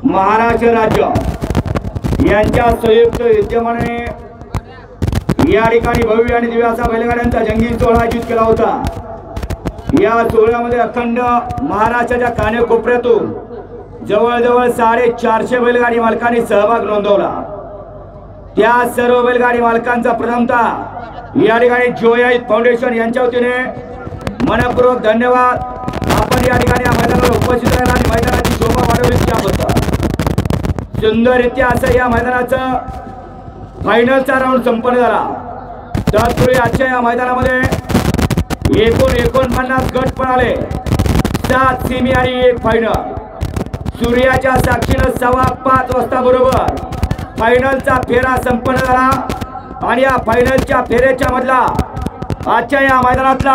महाराष्ट्र राज्य यांच्या संयुक्त विद्यमाने या ठिकाणी भव्य आणि दिव्य असा बैलगाड्यांचा जंगी सोहळा आयोजित केला होता। या सोहळ्यामध्ये अखंड महाराष्ट्राच्या कानेकोपऱ्यातून जवळजवळ 450 बैलगाडी मालकांनी सहभाग नोंदवला। त्या सर्व बैलगाडी मालकांचा प्रथमतः या ठिकाणी जोयाईत फाउंडेशन यांच्या वतीने मनपूर्वक धन्यवाद। आपण या ठिकाणी या मैदानावर उपस्थित राहिला आणि मैदानाची शोभा वाढवली त्याबद्दल। सुंदररित्या असं या मैदानाचं फायनलचा राऊंड संपन्न झाला। तत्पूर्वी आजच्या या मैदानामध्ये एकूण 49 गट पळाले, 7 सेमी आणि 1 फायनल। सूर्याच्या साक्षीने 5:15 वाजता बरोबर फायनलचा फेरा संपन्न झाला आणि या फायनलच्या फेऱ्याच्या मधला आजच्या या मैदानातला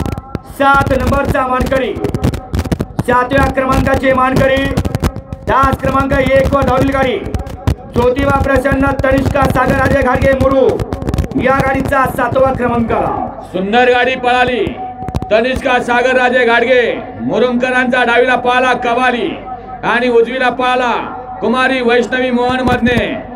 7 नंबरचा मानकरी, 7व्या क्रमांकाचे मानकरी, तास क्रमांक 1 वर धावलेली गाडी ज्योतिबा प्रसन्न तनिष्का सागर राजे घाडगे मुरू या गाडीचा 7वा क्रमांक। सुंदर गाडी पळाली। तनिष्का सागर राजे घाडगे मुरुमकरांचा डावीला पळाला कवाली आणि उजवीला पळाला कुमारी वैष्णवी मोहन मधने।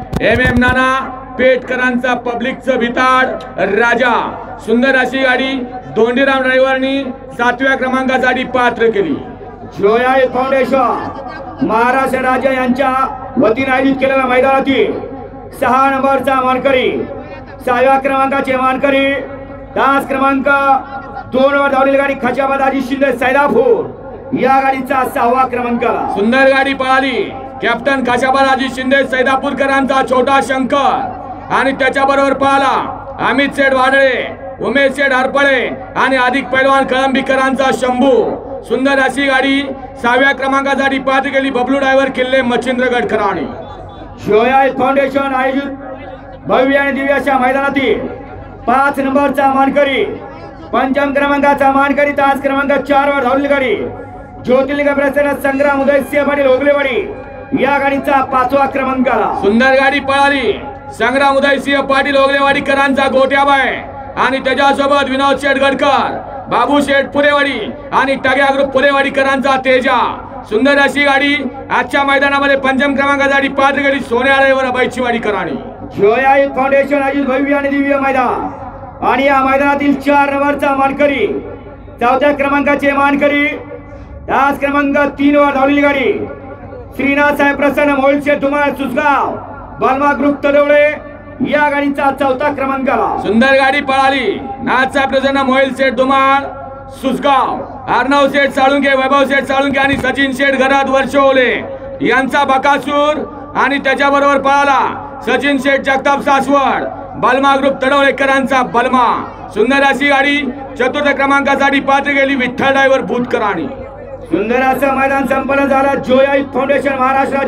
MM नाना पेटकरांचा पब्लिकचं भिताड राजा। सुंदर अशी गाडी दोंडीराम ड्रायव्हरनी 7व्या क्रमांकासाठी पात्र केली। जोयाईत फाउंडेशन महाराष्ट्र राज्य यांच्या वतीने आयोजित केलेल्या मैदानातील 6 नंबरचा मानकरी, 6व्या क्रमांकाचे मानकरी, तास क्रमांक 2 वर धावलेली गाडी खचाबाद अजी शिंदे सैदापूर या गाडीचा 6वा क्रमांक। सुंदर गाडी पळाली। कॅप्टन खचाबाद अजी शिंदे सैदापूरकरांचा छोटा शंकर आणि त्याच्याबरोबर पळाला अमित शेठ वाडळे, उमेश शेठ हरपळे आणि अधिक पैलवान कळंबीकरांचा शंभू। सुंदर अशी गाडी 6व्या क्रमांकासाठी पात्र केली बबलू ड्रायव्हर किल्ले मच्छिंद्रगड खराणी। जोयाईत फाउंडेशन आयोजित भव्य आणि दिव्य अशा मैदानातील 5 नंबरचा मानकरी, 5म क्रमांकाचा मानकरी, तास क्रमांक 4 वर धावलेली गाडी ज्योतिर्लिंग प्रसन्न संग्राम उदयसिंह पाटील ओगलेवाडी या गाडीचा 5वा क्रमांक। सुंदर गाडी पळाली। संग्राम उदयसिंह पाटील ओगलेवाडीकरांचा गोट्याबाई आणि त्याच्यासोबत विनोद शेठ गडकर, बाबू शेठ पुरेवाडी आणि टाग्या ग्रुप पुरेवाडीकरांचा तेजा। सुंदर अशी गाडी आजच्या मैदानामध्ये 5म क्रमांकासाठी पात्र केली सोन्या ड्रायव्हर बैचीवाडीकरांनी। जोयाईत फाउंडेशन आयोजित भव्य आणि दिव्य मैदान आणि या मैदानातील 4 नंबरचा मानकरी, 4थ्या क्रमांकाचे मानकरी, तास क्रमांक 3 वर धावलेली गाडी श्रीनाथ साहेब प्रसन्न मोहिलशे धुमाळ सुसगाव बालमा ग्रुप तडवळे या गाडीचा 4था क्रमांक। सुंदर गाडी पळाली। नाथसाहेब प्रसन्न मोहिल शेठ धुमाळ सुसगाव, अर्णव शेठ साळुंके, वैभव शेठ साळुंके आणि सचिन शेठ घरात वर्षोले यांचा बकासूर आणि त्याच्याबरोबर पळाला सचिन शेठ जगताप सासवड बालमा ग्रुप तडवळेकरांचा बलमा। सुंदर अशी गाडी 4थ्या क्रमांकासाठी पात्र गेली विठ्ठल ड्रायव्हर भूतकराणी। सुंदर असं मैदान संपन्न झालं। जोयाईत फाउंडेशन महाराष्ट्र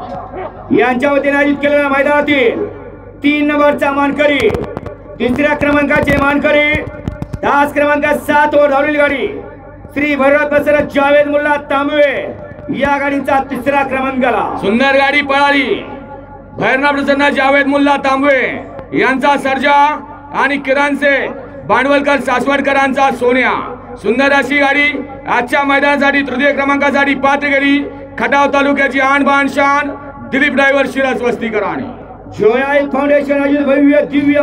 राज्य यांच्या वतीने आयोजित केलेल्या मैदानातील 3 नंबरचा मानकरी, 3ऱ्या क्रमांकाचे मानकरी, तास क्रमांक 7 वर धावलेली गाडी श्री भैरव प्रसन्न जावेद मुल्ला तांबवे या गाडीचा 3रा क्रमांक। सुंदर गाडी पळाली। भैरव प्रसन्न जावेद मुल्ला तांबवे यांचा सर्जा आणि किरणसे भांडवलकर सासवडकरांचा सोन्या। सुंदर अशी गाडी आजच्या मैदानासाठी 3य क्रमांकासाठी पात्र गेली खटाव तालुक्याची आणबाण शान दिलीप ड्रायव्हर शिरस वस्तीकराणी। जोयाईत फाउंडेशन आयोजित भव्य दिव्य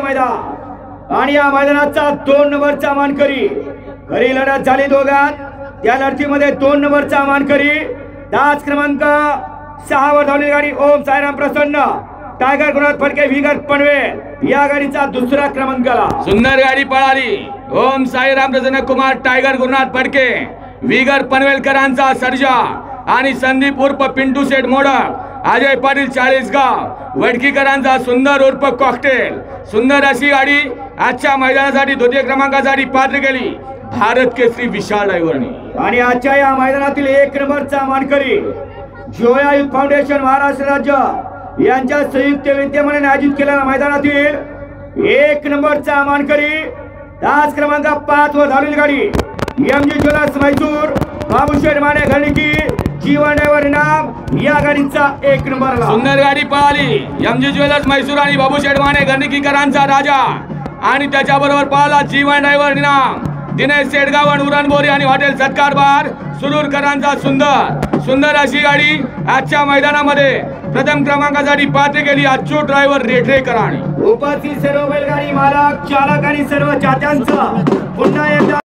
मैदान आणि या मैदानाचा 2 नंबरचा मानकरी, खरी लढत झाली दोघात। त्या लढतीमध्ये 2 नंबरचा मानकरी, तास क्रमांक 6 वर धावलेली गाडी ओम साईराम प्रसन्न टायगर गुरुनाथ फडके विगर पनवेल या गाडीचा 2रा क्रमांक। सुंदर गाडी पळाली। ओम साईराम प्रसन्न कुमार टायगर गुरुनाथ फडके विगर पनवेलकरांचा सर्जा आणि संदीप उर्फ पिंटू शेठ मोडक, अजय पाटील 40 गाव वडकीकरांचा सुंदर उर्फ कॉकटेल। सुंदर अशी गाडी आजच्या मैदानासाठी 2य क्रमांकासाठी पात्र केली भारत केसरी विशाल ड्रायव्हरनी। आणि आजच्या या मैदानातील 1 नंबरचा मानकरी जोयाईत फाउंडेशन महाराष्ट्र राज्य यांच्या संयुक्त विद्यमाने आयोजित केलेल्या मैदानातील 1 नंबरचा मानकरी, तास क्रमांक 5 वर धावलेली गाडी MG ज्वेलर्स मैसूर बाबूशेठ माने घरणकी जीवन ड्रायव्हर इनाम या गाडीचा 1 नंबर। सुंदर गाडी पळाली। MG ज्वेलर्स मैसूर आणि बाबूशेठ माने घरणकीकरांचा राजा आणि त्याच्याबरोबर पळाला जीवन ड्रायव्हर इनाम दिनेश शेडगावण उरणबोरी आणि हॉटेल सत्कार बार सुरूरकरांचा सुंदर। सुंदर अशी गाडी आजच्या मैदानामध्ये प्रथम क्रमांकासाठी पात्र केली अच्युत ड्रायव्हर रेठरेकरांनी। उपस्थित सर्व बैलगाडी मालक चालक आणि सर्व चाहत्यांचं पुन्हा एकदा